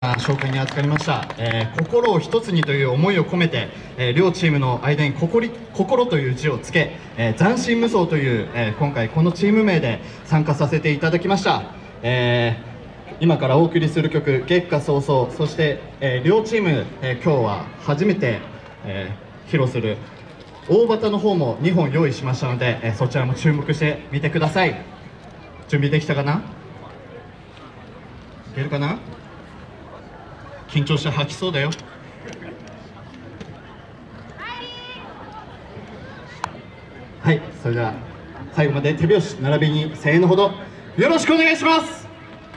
紹介に預かりました、心を一つにという思いを込めて、両チームの間に心という字をつけ、斬新無双という、今回このチーム名で参加させていただきました。今からお送りする曲「月下早々」、そして、両チーム、今日は初めて、披露する大旗の方も2本用意しましたので、そちらも注目してみてください。準備できたかな？いけるかな？緊張して吐きそうだよ。はい、それでは最後まで手拍子並びに声援のほどよろしくお願いします。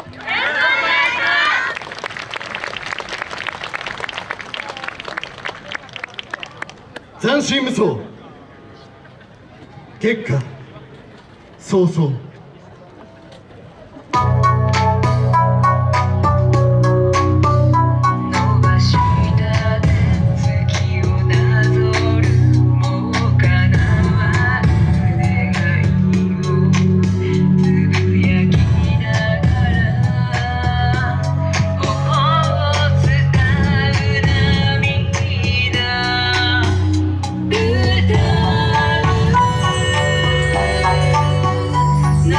斬新無双、月下早々。 「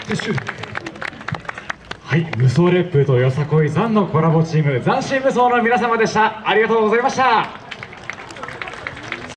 撤収。 はい、無双烈風とよさこいザンのコラボチーム、斬新無双の皆様でした。ありがとうございました。